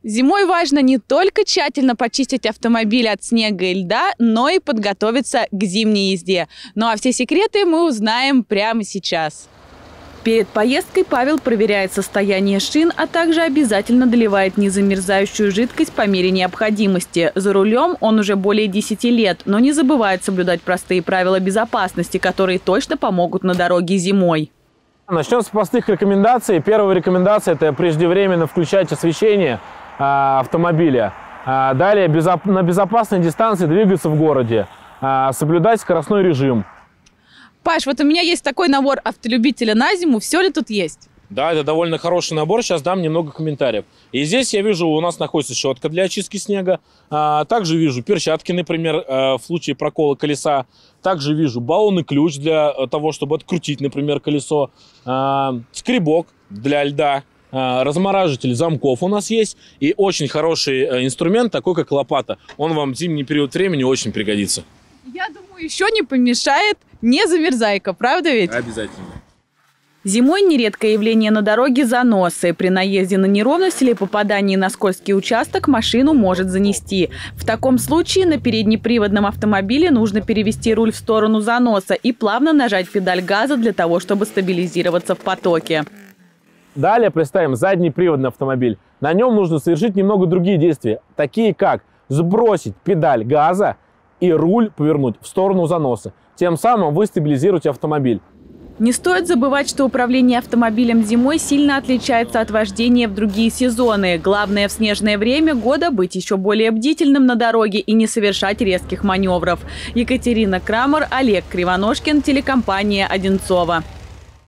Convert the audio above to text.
Зимой важно не только тщательно почистить автомобиль от снега и льда, но и подготовиться к зимней езде. Ну а все секреты мы узнаем прямо сейчас. Перед поездкой Павел проверяет состояние шин, а также обязательно доливает незамерзающую жидкость по мере необходимости. За рулем он уже более 10 лет, но не забывает соблюдать простые правила безопасности, которые точно помогут на дороге зимой. Начнем с простых рекомендаций. Первая рекомендация – это преждевременно включать освещение автомобиля. Далее на безопасной дистанции двигаться в городе, соблюдать скоростной режим. Паш, вот у меня есть такой набор автолюбителя на зиму. Все ли тут есть? Да, это довольно хороший набор. Сейчас дам немного комментариев. И здесь я вижу, у нас находится щетка для очистки снега. Также вижу перчатки, например, в случае прокола колеса. Также вижу баллон-ключ для того, чтобы открутить, например, колесо. Скребок для льда. Размораживатель замков у нас есть. И очень хороший инструмент, такой как лопата. Он вам в зимний период времени очень пригодится. Я думаю, еще не помешает незамерзайка, правда ведь? Обязательно. Зимой нередкое явление на дороге – заносы. При наезде на неровность или попадании на скользкий участок машину может занести. В таком случае на переднеприводном автомобиле нужно перевести руль в сторону заноса и плавно нажать педаль газа для того, чтобы стабилизироваться в потоке. Далее представим заднеприводный автомобиль. На нем нужно совершить немного другие действия, такие как сбросить педаль газа и руль повернуть в сторону заноса. Тем самым вы стабилизируете автомобиль. Не стоит забывать, что управление автомобилем зимой сильно отличается от вождения в другие сезоны. Главное в снежное время года быть еще более бдительным на дороге и не совершать резких маневров. Екатерина Крамер, Олег Кривоножкин, телекомпания «Одинцово».